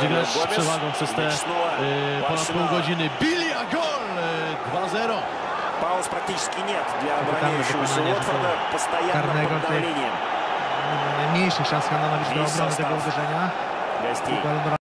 wygrać z przewagą przez te ponad pół godziny. Bilia, gol! 2-0. Пауз практически нет для обороняющегося Уотфорда. Постоянно под давлением. Najmniejszych szans Handanowic do obrony tego uderzenia.